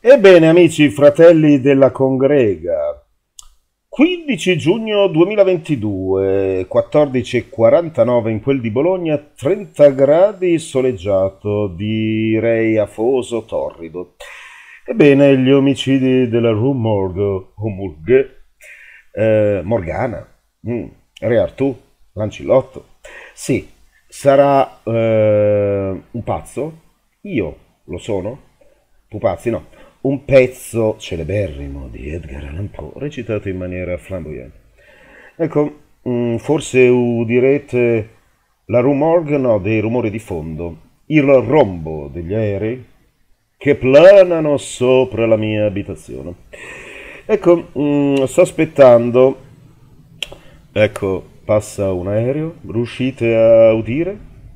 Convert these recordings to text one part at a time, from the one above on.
Ebbene, amici, fratelli della congrega, 15 giugno 2022, 14:49 in quel di Bologna, 30 gradi soleggiato, direi afoso, torrido. Ebbene, gli omicidi della Rue Morgue, Morgana, Re Artù, Lancillotto. Sì, sarà un pazzo? Io lo sono? Pupazzi, no. Un pezzo celeberrimo di Edgar Allan Poe, recitato in maniera flamboyante. Ecco, forse udirete la rumorg, no, dei rumori di fondo, il rombo degli aerei che planano sopra la mia abitazione. Ecco, sto aspettando, ecco, passa un aereo, riuscite a udire?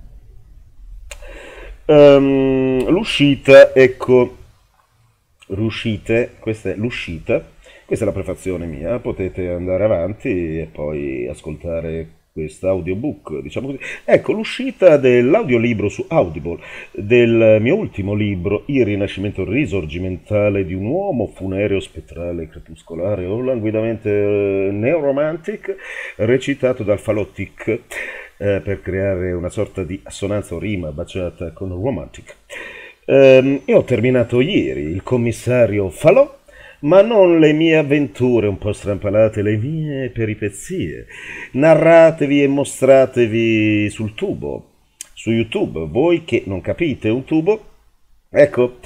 L'uscita, ecco, riuscite, questa è l'uscita, questa è la prefazione mia, potete andare avanti e poi ascoltare questo audiobook, diciamo così. Ecco l'uscita dell'audiolibro su Audible, del mio ultimo libro, Il rinascimento risorgimentale di un uomo funereo, spettrale, crepuscolare o languidamente neoromantic, recitato dal Falottic per creare una sorta di assonanza o rima baciata con romantic. E ho terminato ieri il commissario Falò, ma non le mie avventure un po' strampalate, le mie peripezie. Narratevi e mostratevi sul tubo, su YouTube. Voi che non capite un tubo, ecco,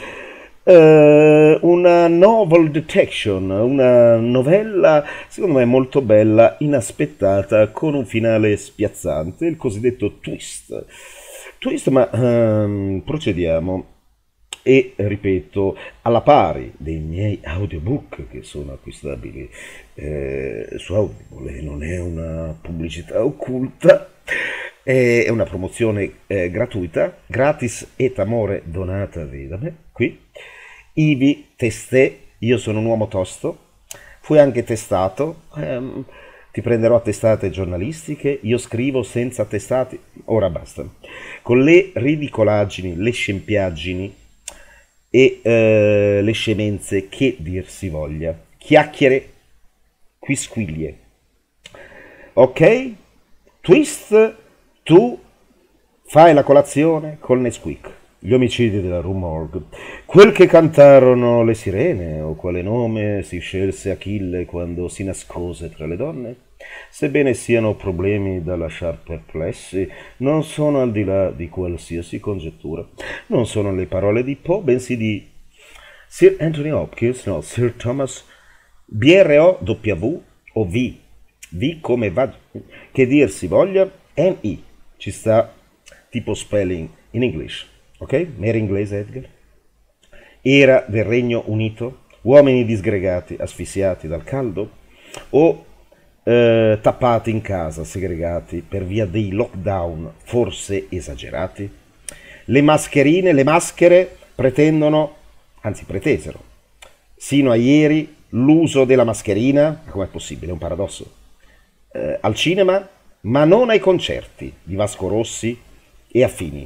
una novel detection, una novella secondo me molto bella, inaspettata, con un finale spiazzante, il cosiddetto twist. Twist, ma procediamo. E ripeto, alla pari dei miei audiobook che sono acquistabili su Audible, e non è una pubblicità occulta, è una promozione gratuita, gratis et amore donatavi da me, qui, ivi testé, io sono un uomo tosto, fui anche testato, ti prenderò a testate giornalistiche, io scrivo senza testati, ora basta, con le ridicolaggini, le scempiaggini e le scemenze che dir si voglia, chiacchiere, quisquiglie. Ok? Twist, tu fai la colazione col Nesquik. Gli omicidi della Rue Morgue, quel che cantarono le sirene, o quale nome si scelse Achille quando si nascose tra le donne, sebbene siano problemi da lasciar perplessi, non sono al di là di qualsiasi congettura. Non sono le parole di Poe, bensì di Sir Anthony Hopkins, no, Sir Thomas BROW o V come va, che dir si voglia, MI, ci sta tipo spelling in English, ok? Era inglese Edgar? Era del Regno Unito? Uomini disgregati, asfissiati dal caldo? O tappati in casa, segregati per via dei lockdown forse esagerati? Le mascherine, le maschere pretendono, anzi pretesero, sino a ieri l'uso della mascherina, ma com'è possibile? È un paradosso. Al cinema, ma non ai concerti di Vasco Rossi e affini.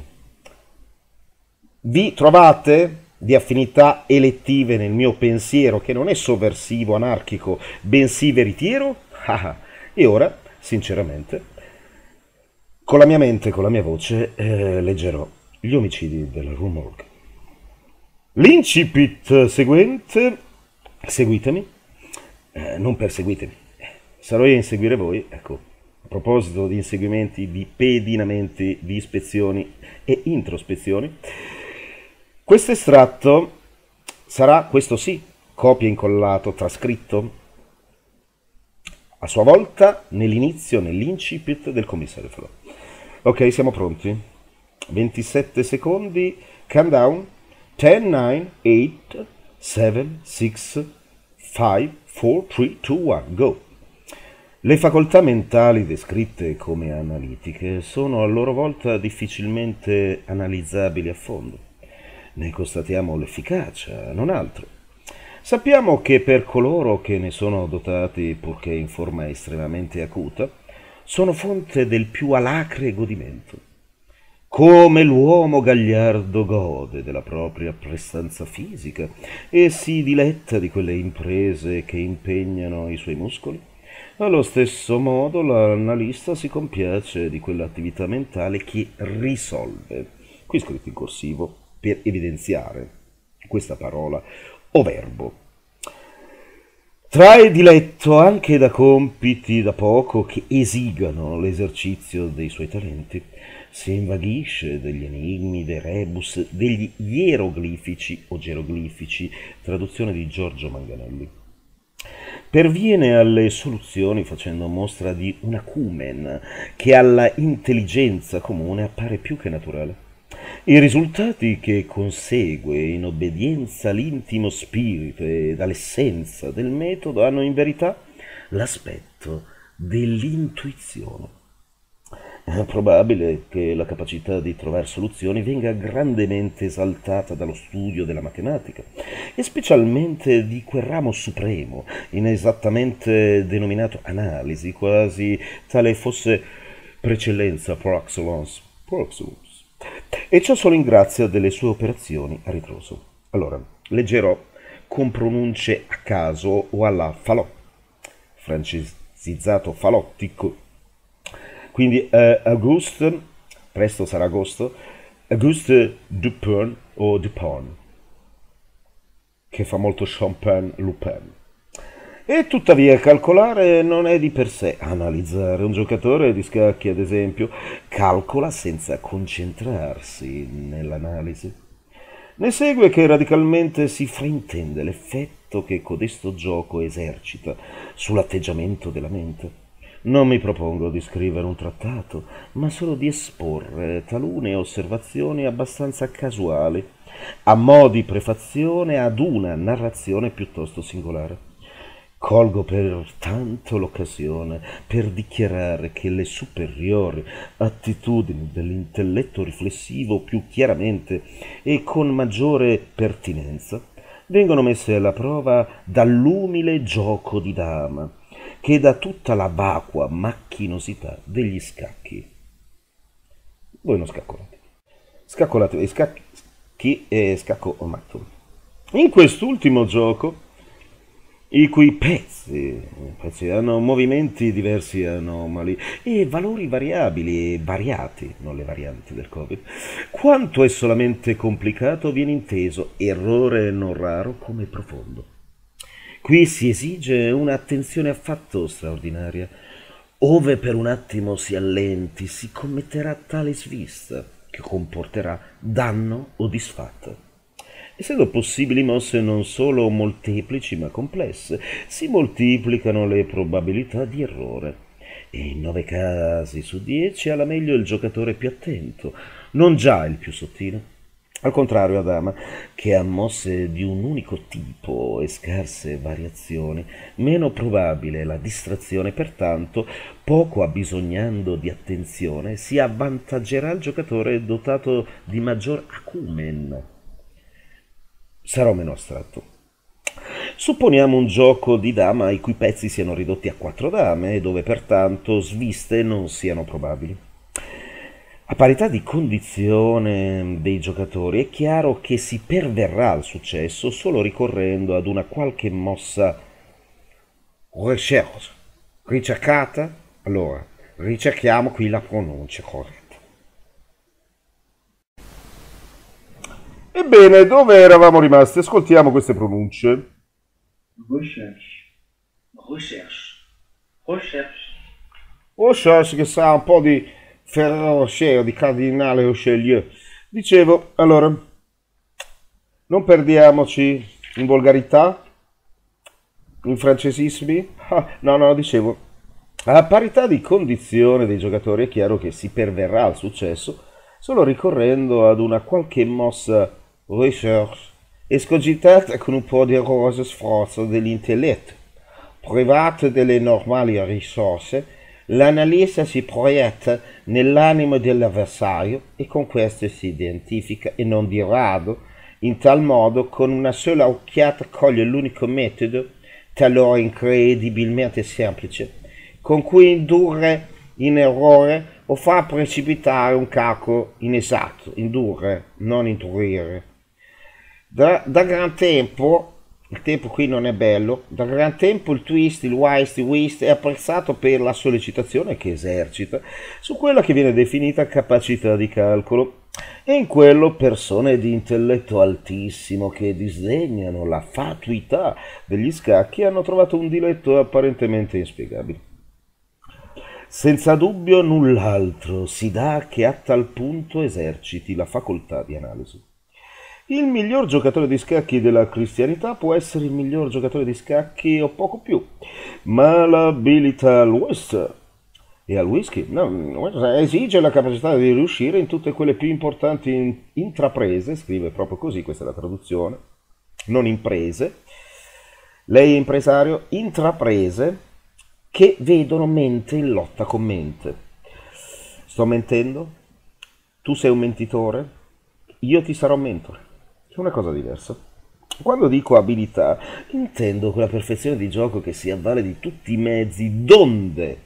Vi trovate di affinità elettive nel mio pensiero, che non è sovversivo, anarchico, bensì veritiero? E ora, sinceramente, con la mia mente, con la mia voce, leggerò gli omicidi della Rue Morgue. L'incipit seguente, seguitemi, non perseguitemi, sarò io a inseguire voi, ecco, a proposito di inseguimenti, di pedinamenti, di ispezioni e introspezioni, questo estratto sarà, questo sì, copia incollato, trascritto, a sua volta nell'inizio, nell'incipit del commissario Falò. Ok, siamo pronti? 27 secondi, countdown, 10, 9, 8, 7, 6, 5, 4, 3, 2, 1, go! Le facoltà mentali descritte come analitiche sono a loro volta difficilmente analizzabili a fondo. Ne constatiamo l'efficacia, non altro. Sappiamo che per coloro che ne sono dotati, purché in forma estremamente acuta, sono fonte del più alacre godimento. come l'uomo gagliardo gode della propria prestanza fisica e si diletta di quelle imprese che impegnano i suoi muscoli, allo stesso modo l'analista si compiace di quell'attività mentale che risolve, qui scritto in corsivo per evidenziare questa parola o verbo. Trae diletto anche da compiti da poco che esigano l'esercizio dei suoi talenti, si invaghisce degli enigmi, dei rebus, degli ieroglifici o geroglifici, traduzione di Giorgio Manganelli. Perviene alle soluzioni facendo mostra di un acumen che alla intelligenza comune appare più che naturale. I risultati che consegue in obbedienza all'intimo spirito ed all'essenza del metodo hanno in verità l'aspetto dell'intuizione. È probabile che la capacità di trovare soluzioni venga grandemente esaltata dallo studio della matematica, e specialmente di quel ramo supremo, inesattamente denominato analisi, quasi tale fosse per eccellenza, par excellence, e ciò solo in grazia delle sue operazioni a ritroso. Allora, leggerò con pronunce a caso o alla falò, francesizzato falottico. Quindi Auguste, presto sarà agosto, Auguste Dupin o Dupin, che fa molto Champagne Lupin. E tuttavia calcolare non è di per sé analizzare. Un giocatore di scacchi, ad esempio, calcola senza concentrarsi nell'analisi. Ne segue che radicalmente si fraintende l'effetto che codesto gioco esercita sull'atteggiamento della mente. Non mi propongo di scrivere un trattato, ma solo di esporre talune osservazioni abbastanza casuali, a mo' di prefazione ad una narrazione piuttosto singolare. Colgo pertanto l'occasione per dichiarare che le superiori attitudini dell'intelletto riflessivo più chiaramente e con maggiore pertinenza vengono messe alla prova dall'umile gioco di dama, che da tutta la vacua macchinosità degli scacchi. Voi non scaccolate. Scaccolate i scacchi e scacco o matto. In quest'ultimo gioco, i cui pezzi hanno movimenti diversi e anomali e valori variabili e variati, non le varianti del Covid, quanto è solamente complicato viene inteso, errore non raro, come profondo. Qui si esige un'attenzione affatto straordinaria. Ove per un attimo si allenti, si commetterà tale svista che comporterà danno o disfatto. Essendo possibili mosse non solo molteplici ma complesse, si moltiplicano le probabilità di errore. E in 9 casi su 10 ha la meglio il giocatore più attento, non già il più sottile. Al contrario, a dama, che ha mosse di un unico tipo e scarse variazioni, meno probabile è la distrazione, pertanto, poco abbisognando di attenzione, si avvantaggerà il giocatore dotato di maggior acumen. Sarò meno astratto. Supponiamo un gioco di dama i cui pezzi siano ridotti a 4 dame e dove pertanto sviste non siano probabili. A parità di condizione dei giocatori è chiaro che si perverrà al successo solo ricorrendo ad una qualche mossa recherche, ricercata. Allora, ricerchiamo qui la pronuncia corretta. Ebbene, dove eravamo rimasti? Ascoltiamo queste pronunce. Recherche, che sa un po' di Ferrero Rocher, di Cardinale Richelieu. Dicevo, allora, non perdiamoci in volgarità, in francesismi. No, dicevo, a parità di condizione dei giocatori è chiaro che si perverrà al successo solo ricorrendo ad una qualche mossa recherche escogitata con un po' di rigoroso sforzo dell'intelletto. Private delle normali risorse, l'analista si proietta nell'animo dell'avversario e con questo si identifica, e non di rado, in tal modo con una sola occhiata coglie l'unico metodo, talora incredibilmente semplice, con cui indurre in errore o fa precipitare un calcolo inesatto, indurre, non intuire. Da gran tempo, il tempo qui non è bello, da gran tempo il twist, il whist è apprezzato per la sollecitazione che esercita su quella che viene definita capacità di calcolo, e in quello persone di intelletto altissimo che disdegnano la fatuità degli scacchi hanno trovato un diletto apparentemente inspiegabile. Senza dubbio null'altro si dà che a tal punto eserciti la facoltà di analisi. Il miglior giocatore di scacchi della cristianità può essere il miglior giocatore di scacchi o poco più, ma l'abilità al whist e al whisky esige la capacità di riuscire in tutte quelle più importanti intraprese, scrive proprio così, questa è la traduzione, non imprese, lei è impresario, intraprese che vedono mente in lotta con mente. Sto mentendo? Tu sei un mentitore? Io ti sarò mentore. È una cosa diversa. Quando dico abilità, intendo quella perfezione di gioco che si avvale di tutti i mezzi donde,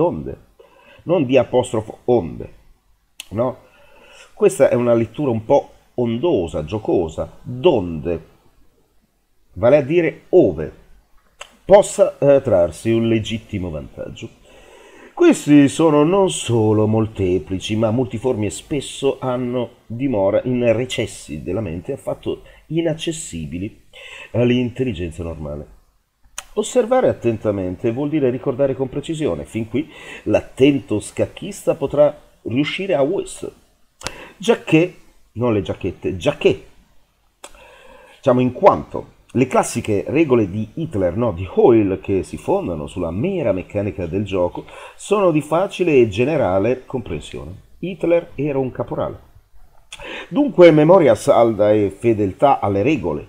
non di apostrofo onde, no? Questa è una lettura un po' ondosa, giocosa, donde, vale a dire ove, possa trarsi un legittimo vantaggio. Questi sono non solo molteplici, ma multiformi e spesso hanno dimora in recessi della mente affatto inaccessibili all'intelligenza normale. Osservare attentamente vuol dire ricordare con precisione, fin qui l'attento scacchista potrà riuscire a whist, giacché, non le giacchette, giacché, diciamo in quanto le classiche regole di Hitler, no, di Hoyle, che si fondano sulla mera meccanica del gioco, sono di facile e generale comprensione. Hitler era un caporale. Dunque memoria salda e fedeltà alle regole.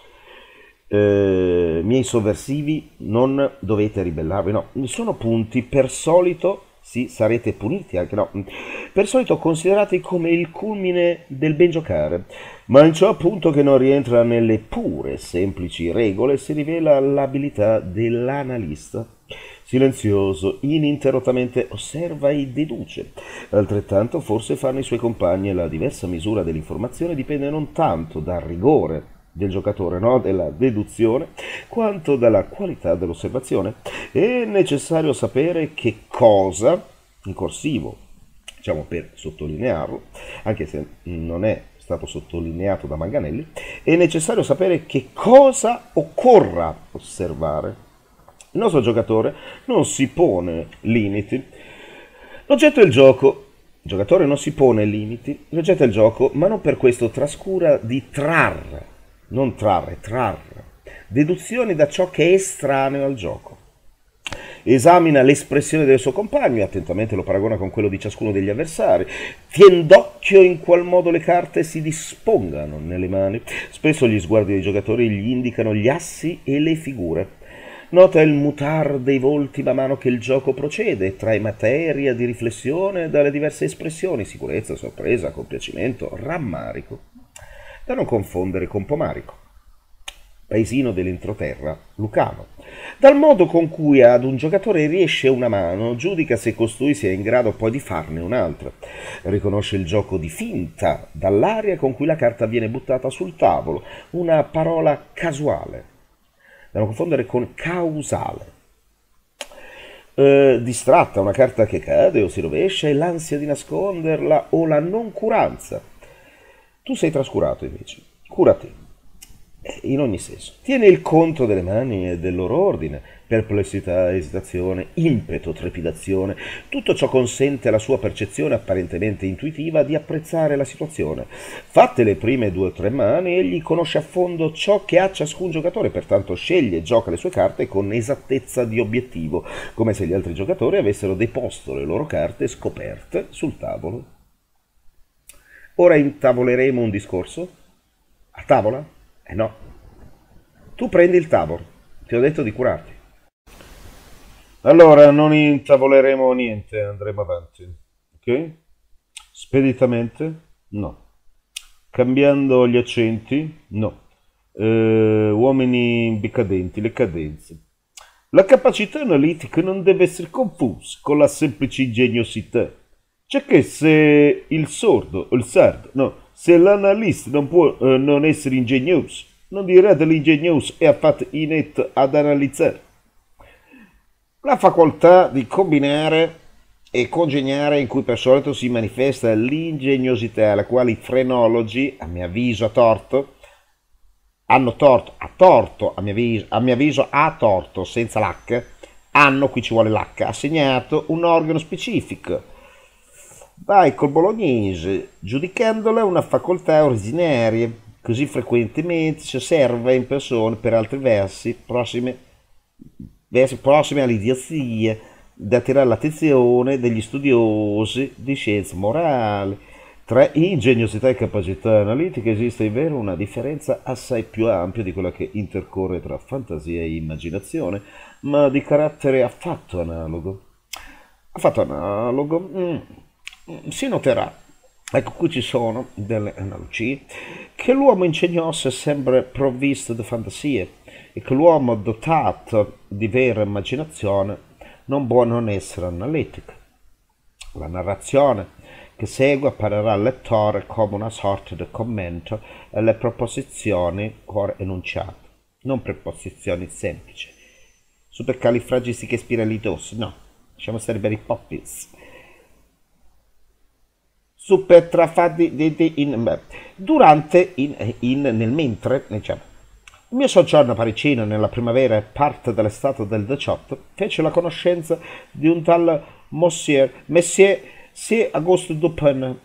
Miei sovversivi, non dovete ribellarvi, no, sono punti per solito, sì, sarete puniti anche, no, per solito considerati come il culmine del ben giocare, ma in ciò appunto che non rientra nelle pure semplici regole si rivela l'abilità dell'analista. Silenzioso, ininterrottamente osserva e deduce. Altrettanto forse fanno i suoi compagni, e la diversa misura dell'informazione dipende non tanto dal rigore del giocatore, no, della deduzione, quanto dalla qualità dell'osservazione. È necessario sapere che cosa, in corsivo, diciamo per sottolinearlo, anche se non è stato sottolineato da Manganelli, è necessario sapere che cosa occorra osservare. Il nostro giocatore non si pone limiti. L'oggetto è il gioco. Il giocatore non si pone limiti. L'oggetto è il gioco, ma non per questo trascura di trarre, non trarre, deduzioni da ciò che è estraneo al gioco. Esamina l'espressione del suo compagno, attentamente lo paragona con quello di ciascuno degli avversari, tien d'occhio in qual modo le carte si dispongano nelle mani. Spesso gli sguardi dei giocatori gli indicano gli assi e le figure. Nota il mutar dei volti man mano che il gioco procede, trae materia di riflessione dalle diverse espressioni, sicurezza, sorpresa, compiacimento, rammarico. Da non confondere con Pomarico, paesino dell'entroterra lucano. Dal modo con cui ad un giocatore riesce una mano, giudica se costui sia in grado poi di farne un'altra. Riconosce il gioco di finta dall'aria con cui la carta viene buttata sul tavolo, una parola casuale, da non confondere con causale. Distratta, una carta che cade o si rovescia, e l'ansia di nasconderla o la noncuranza. Tu sei trascurato invece, cura te, in ogni senso. Tieni il conto delle mani e del loro ordine, perplessità, esitazione, impeto, trepidazione. Tutto ciò consente alla sua percezione apparentemente intuitiva di apprezzare la situazione. Fatte le prime 2 o 3 mani, egli conosce a fondo ciò che ha ciascun giocatore, pertanto sceglie e gioca le sue carte con esattezza di obiettivo, come se gli altri giocatori avessero deposto le loro carte scoperte sul tavolo. Ora intavoleremo un discorso? A tavola? No. Tu prendi il tavolo. Ti ho detto di curarti. Allora, non intavoleremo niente, andremo avanti. Ok? Speditamente? No. Cambiando gli accenti? No. Uomini decadenti, le cadenze. La capacità analitica non deve essere confusa con la semplice ingegnosità. C'è che se il sordo, il sardo, no, se l'analista non può non essere ingegnoso, non direte l'ingegnoso è affatto inetto ad analizzare. La facoltà di combinare e congegnare in cui per solito si manifesta l'ingegnosità, alla quale i frenologi, a mio avviso a torto, hanno torto, a torto, a mio avviso a torto, senza l'H, hanno, qui ci vuole l'H, assegnato un organo specifico. Vai col bolognese, giudicandola una facoltà originaria, così frequentemente si osserva in persone per altri versi prossimi all'idiozia, da attirare l'attenzione degli studiosi di scienze morali. Tra ingegnosità e capacità analitica esiste invero una differenza assai più ampia di quella che intercorre tra fantasia e immaginazione, ma di carattere affatto analogo. Affatto analogo. Si noterà, ecco qui ci sono delle analogie, che l'uomo ingegnoso è sempre provvisto di fantasie e che l'uomo dotato di vera immaginazione non può non essere analitico. La narrazione che segue apparirà al lettore come una sorta di commento alle proposizioni ora enunciate, non preposizioni semplici, supercalifragistiche spiralidosi, no, lasciamo stare per i poppins. Durante, nel mentre, diciamo, il mio soggiorno parigino nella primavera e parte dell'estate del 18 fece la conoscenza di un tal Messier C. Auguste Dupin.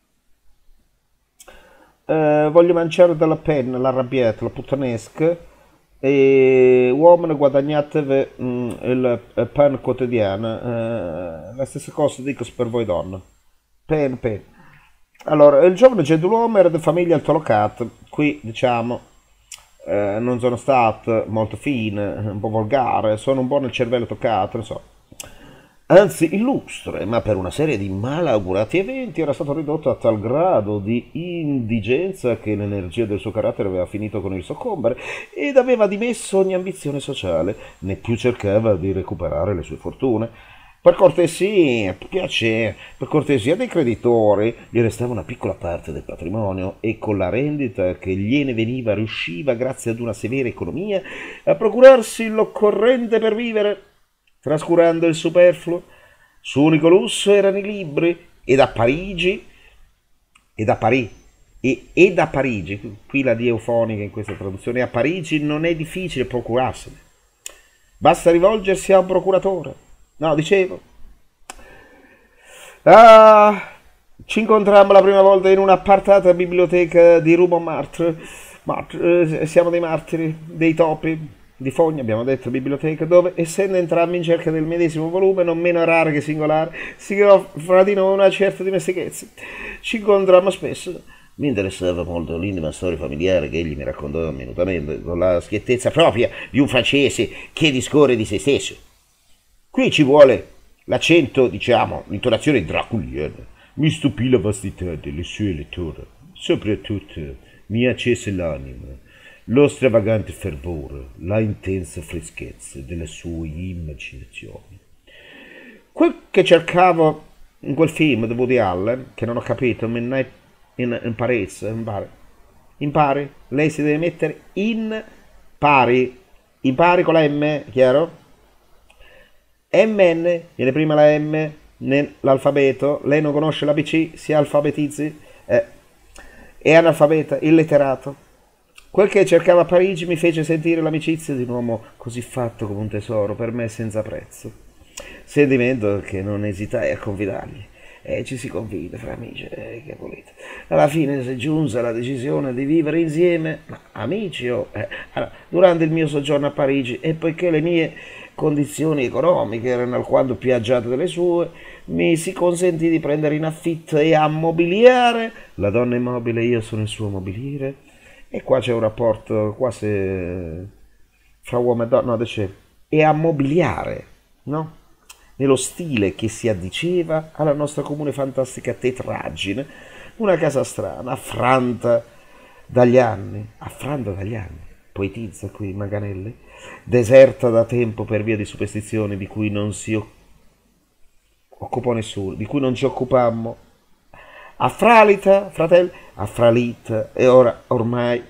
Voglio mangiare della penna, l'arrabbiata, la puttanesca, e uomini guadagnatevi il pan quotidiano. La stessa cosa dico per voi donne. Pen. Allora, il giovane gentiluomo era di famiglia altolocata. Qui, diciamo, non sono stato molto fine, un po' volgare, sono un po' nel cervello toccato, non so. Anzi, illustre, ma per una serie di malaugurati eventi era stato ridotto a tal grado di indigenza che l'energia del suo carattere aveva finito con il soccombere ed aveva dimesso ogni ambizione sociale, né più cercava di recuperare le sue fortune. Per cortesia dei creditori gli restava una piccola parte del patrimonio e con la rendita che gliene veniva riusciva, grazie ad una severa economia, a procurarsi l'occorrente per vivere, trascurando il superfluo. Suo unico lusso erano i libri e da Parigi, qui la D eufonica in questa traduzione, a Parigi non è difficile procurarsene. Basta rivolgersi a un procuratore. No, dicevo. Ci incontrammo la prima volta in un'appartata biblioteca di Rue Montmartre. Siamo dei martiri, dei topi, di Fogna, abbiamo detto, biblioteca, dove, essendo entrambi in cerca del medesimo volume, non meno raro che singolare, si creò fra di noi una certa dimestichezza. Ci incontrammo spesso. Mi interessava molto l'intima storia familiare che egli mi raccontò minutamente, con la schiettezza propria di un francese che discorre di se stesso. Qui ci vuole l'accento, diciamo, l'intonazione draculiana. Mi stupì la vastità delle sue letture, soprattutto mi accese l'anima, lo stravagante fervore, la intensa freschezza delle sue immaginazioni. Quel che cercavo in quel film di Woody Allen, che non ho capito, Midnight in Paris, impari, lei si deve mettere in pari con la M, chiaro? MN, viene prima la M nell'alfabeto, lei non conosce l'ABC, si alfabetizzi, è analfabeta, illeterato. Quel che cercava a Parigi mi fece sentire l'amicizia di un uomo così fatto come un tesoro, per me senza prezzo. Sentimento che non esitai a confidargli. Ci si confida fra amici, che volete. Alla fine si giunse alla decisione di vivere insieme, ma amici allora, durante il mio soggiorno a Parigi, e poiché le mie condizioni economiche erano alquanto più agiate delle sue, mi si consentì di prendere in affitto e a mobiliare. La donna è mobile, io sono il suo mobiliere. E qua c'è un rapporto quasi fra uomo e donna, no, e a mobiliare, no? Nello stile che si addiceva alla nostra comune fantastica tetraggine, una casa strana, affranta dagli anni, poetizza qui Manganelli, deserta da tempo per via di superstizioni di cui non si occupò nessuno, di cui non ci occupammo. Affralita, fratelli, affralita, e ora ormai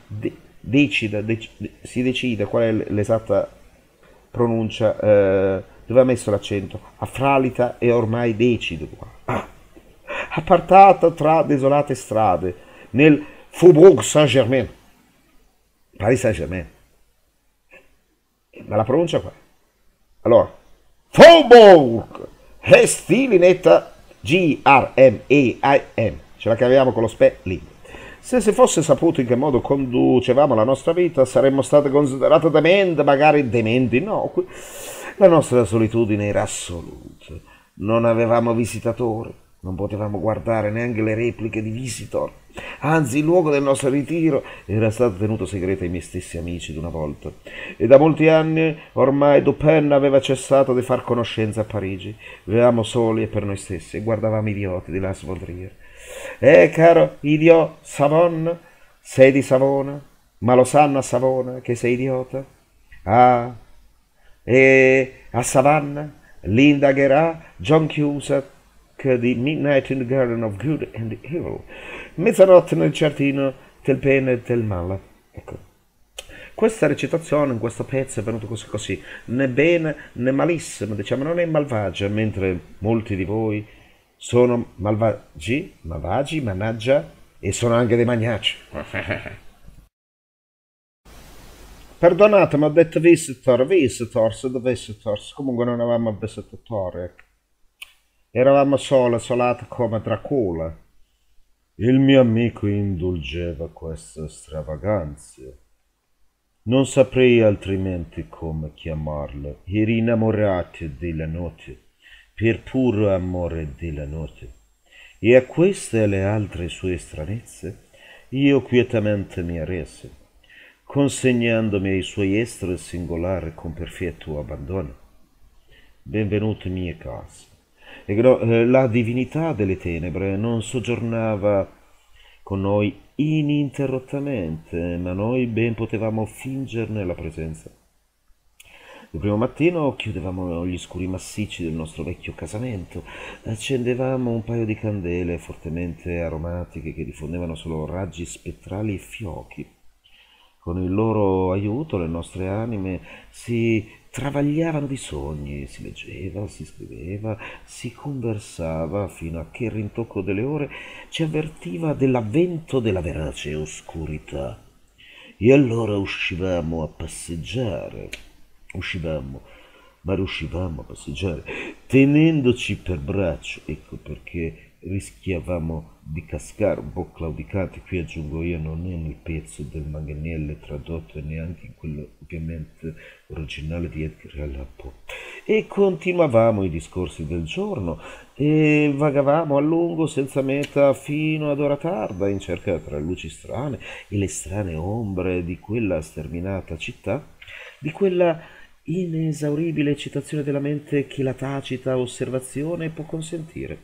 si decida qual è l'esatta pronuncia, dove ha messo l'accento. Affralita e ormai decido qua. Appartata tra desolate strade, nel Faubourg Saint-Germain, Paris Saint-Germain, ma la pronuncia qua. Allora, Faubourg, e stilinetta Grmeim, ce la caviamo con lo spelling. Se si fosse saputo in che modo conducevamo la nostra vita, saremmo state considerate dementi, magari dementi, no. La nostra solitudine era assoluta. Non avevamo visitatori, non potevamo guardare neanche le repliche di Visitor. Anzi, il luogo del nostro ritiro era stato tenuto segreto ai miei stessi amici di una volta. E da molti anni ormai Dupin aveva cessato di far conoscenza a Parigi. Vivevamo soli e per noi stessi e guardavamo idioti di Las Vaudrire. Caro idiot Savon, sei di Savona, ma lo sanno a Savona che sei idiota? Ah, e a Savannah l'indagherà John Cusack di Midnight in the Garden of Good and Evil, mezzanotte nel giardino del bene e del male. Ecco, questa recitazione in questo pezzo è venuta così, né bene né malissimo, diciamo, non è malvagia, mentre molti di voi sono malvagi, mannaggia, e sono anche dei magnacci. Perdonatemi, ho detto visitors, comunque non avevamo visitatori, ecco. Eravamo solati come Dracula. Il mio amico indulgeva queste stravaganze. Non saprei altrimenti come chiamarle. Eri innamorati della notte, per puro amore della notte. E a queste e le altre sue stranezze io quietamente mi arresi, consegnandomi ai suoi esteri singolari con perfetto abbandono. Benvenuti in mia casa. La divinità delle tenebre non soggiornava con noi ininterrottamente, ma noi ben potevamo fingerne la presenza. Il primo mattino chiudevamo gli scuri massicci del nostro vecchio casamento, accendevamo un paio di candele fortemente aromatiche che diffondevano solo raggi spettrali e fiochi. Con il loro aiuto le nostre anime si travagliavano di sogni, si leggeva, si scriveva, si conversava, fino a che il rintocco delle ore ci avvertiva dell'avvento della verace oscurità. E allora uscivamo a passeggiare, uscivamo a passeggiare, tenendoci per braccio, ecco perché rischiavamo di cascare un po' claudicanti. Qui aggiungo io, non è nel pezzo del Manganiello tradotto e neanche in quello ovviamente originale di Edgar Allan Poe. E continuavamo i discorsi del giorno e vagavamo a lungo senza meta fino ad ora tarda in cerca tra luci strane e le strane ombre di quella sterminata città, di quella inesauribile eccitazione della mente che la tacita osservazione può consentire.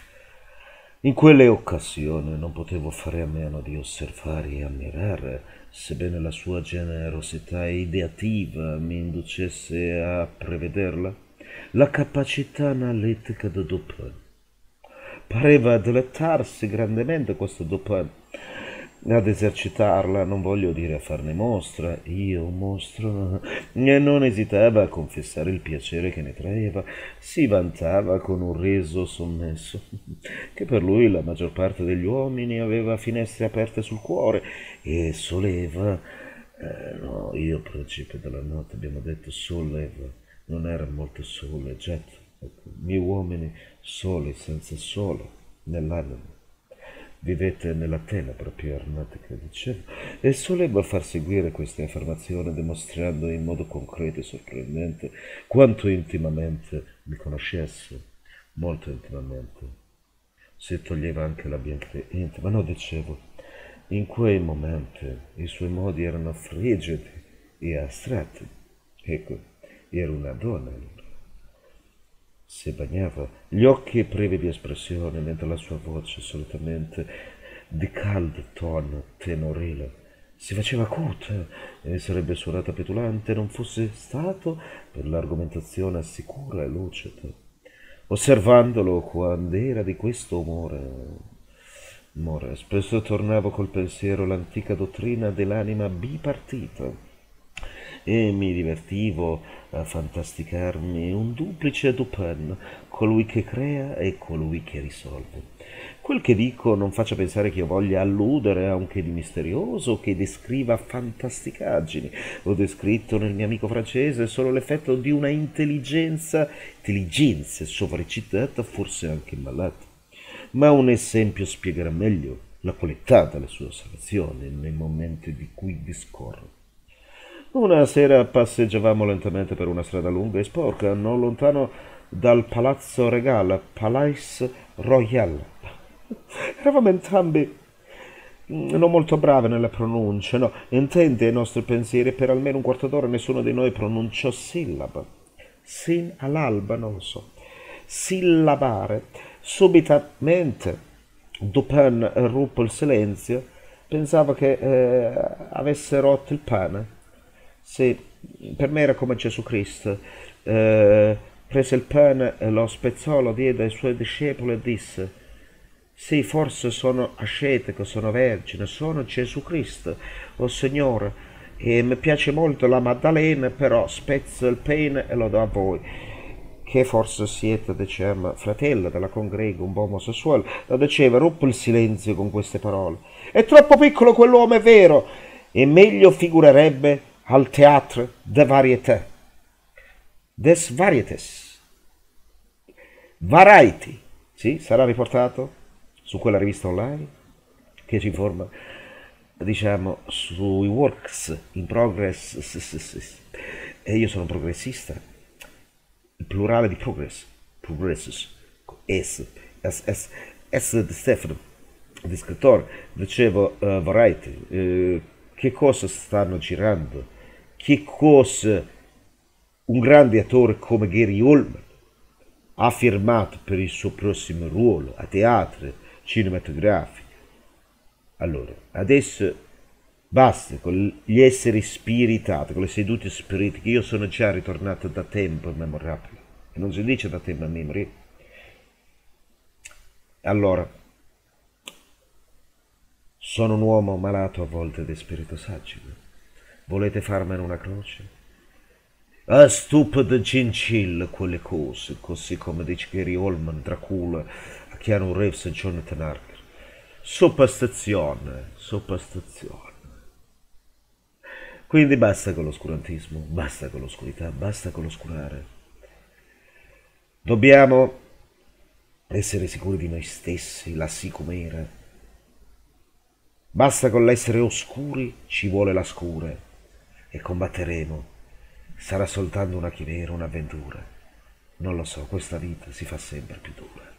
In quelle occasioni non potevo fare a meno di osservare e ammirare, sebbene la sua generosità ideativa mi inducesse a prevederla, la capacità analitica di Dupin. Pareva dilettarsi grandemente questo Dupin ad esercitarla, non voglio dire a farne mostra, io un mostro, e non esitava a confessare il piacere che ne traeva, si vantava con un riso sommesso, che per lui la maggior parte degli uomini aveva finestre aperte sul cuore, e soleva, no, io principe della notte abbiamo detto soleva, non era molto soleggiato, ecco, miei uomini soli, senza sole, nell'anima. Vivete nella tenebra più ermetica, dicevo, e soleva far seguire queste affermazioni dimostrando in modo concreto e sorprendente quanto intimamente mi conoscesse, molto intimamente. Si toglieva anche l'ambiente intimo, no, dicevo, in quei momenti i suoi modi erano frigidi e astratti. Ecco, era una donna allora. Si bagnava, gli occhi privi di espressione, mentre la sua voce, solitamente di caldo tono tenorile, si faceva acuta e sarebbe suonata petulante non fosse stato per l'argomentazione sicura e lucida. Osservandolo quando era di questo umore, spesso tornavo col pensiero all'antica dottrina dell'anima bipartita e mi divertivo a fantasticarmi un duplice Dupin, colui che crea e colui che risolve. Quel che dico non faccia pensare che io voglia alludere a un che di misterioso o che descriva fantasticaggini. Ho descritto nel mio amico francese solo l'effetto di una intelligenza sovraeccitata, forse anche malata. Ma un esempio spiegherà meglio la qualità delle sue osservazioni nei momenti di cui discorro. Una sera passeggiavamo lentamente per una strada lunga e sporca, non lontano dal Palazzo Regal, Palais Royal. Eravamo entrambi non molto bravi nelle pronunce, no? Intenti ai nostri pensieri, per almeno un quarto d'ora nessuno di noi pronunciò sillaba. Sin all'alba, non lo so. Sillabare. Subitamente Dupin ruppe il silenzio. Pensava che avesse rotto il pane. Sì, per me era come Gesù Cristo. Prese il pane, lo spezzò, lo diede ai suoi discepoli e disse: sì, forse sono ascetico, sono vergine, sono Gesù Cristo, oh Signore, e mi piace molto la Maddalena, però spezzo il pane e lo do a voi, che forse siete, diciamo, fratello della congrega, un po' omosessuale. Lo diceva, ruppe il silenzio con queste parole. È troppo piccolo quell'uomo, è vero, e meglio figurerebbe al Théâtre de Variété. Des Varietés. Variety, sì, sarà riportato su quella rivista online che ci informa, diciamo, sui works in progress. E io sono progressista, il plurale di progress, progresses, S di Stefano, di scrittore. Dicevo, Variety, che cosa stanno girando, che cosa un grande attore come Gary Oldman ha firmato per il suo prossimo ruolo a teatro cinematografico. Allora, adesso basta con gli esseri spiritati, con le sedute spiritiche. Io sono già ritornato da tempo memorabile. E non si dice da tempo memoria. Allora, sono un uomo malato a volte di spirito saggio. Volete farmene una croce? Ah, stupido gentile quelle cose, così come dice Gary Oldman, Dracula, Keanu Reeves e Jonathan Harker. Superstizione, superstizione. Quindi basta con l'oscurantismo, basta con l'oscurità, basta con l'oscurare. Dobbiamo essere sicuri di noi stessi, la sicumera. Basta con l'essere oscuri, ci vuole la scura e combatteremo. Sarà soltanto una chimera, un'avventura. Non lo so, questa vita si fa sempre più dura.